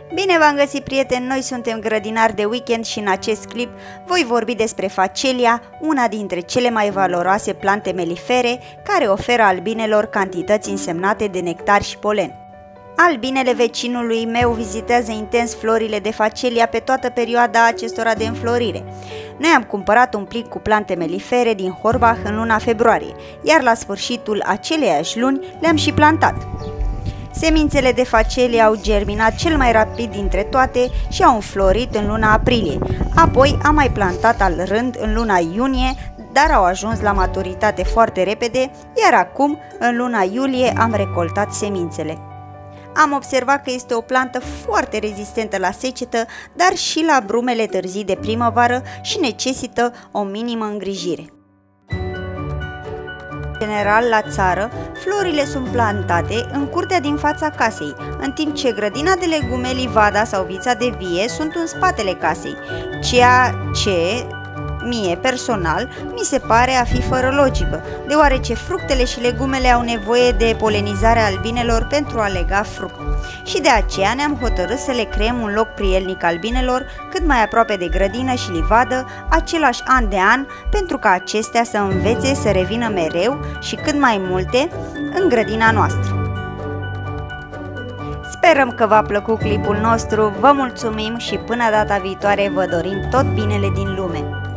Bine v-am găsit, prieteni, noi suntem grădinari de weekend și în acest clip voi vorbi despre facelia, una dintre cele mai valoroase plante melifere care oferă albinelor cantități însemnate de nectar și polen. Albinele vecinului meu vizitează intens florile de facelia pe toată perioada acestora de înflorire. Noi am cumpărat un plic cu plante melifere din Horbach în luna februarie, iar la sfârșitul aceleiași luni le-am și plantat. Semințele de facelie au germinat cel mai rapid dintre toate și au înflorit în luna aprilie. Apoi am mai plantat al rând în luna iunie, dar au ajuns la maturitate foarte repede, iar acum, în luna iulie, am recoltat semințele. Am observat că este o plantă foarte rezistentă la secetă, dar și la brumele târzii de primăvară și necesită o minimă îngrijire. În general, la țară, florile sunt plantate în curtea din fața casei, în timp ce grădina de legume, livada sau vița de vie sunt în spatele casei, ceea ce mie, personal, mi se pare a fi fără logică, deoarece fructele și legumele au nevoie de polenizarea albinelor pentru a lega fruct. Și de aceea ne-am hotărât să le creăm un loc prielnic albinelor, cât mai aproape de grădină și livadă, același an de an, pentru ca acestea să învețe să revină mereu și cât mai multe în grădina noastră. Sperăm că v-a plăcut clipul nostru, vă mulțumim și până data viitoare vă dorim tot binele din lume!